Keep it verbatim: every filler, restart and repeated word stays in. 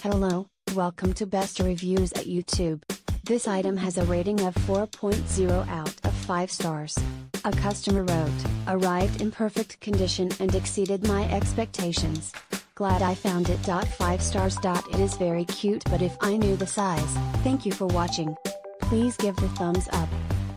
Hello, welcome to Best Reviews at YouTube. This item has a rating of four point zero out of five stars. A customer wrote, "Arrived in perfect condition and exceeded my expectations. Glad I found it. five stars. It is very cute, but if I knew the size. Thank you for watching. Please give the thumbs up."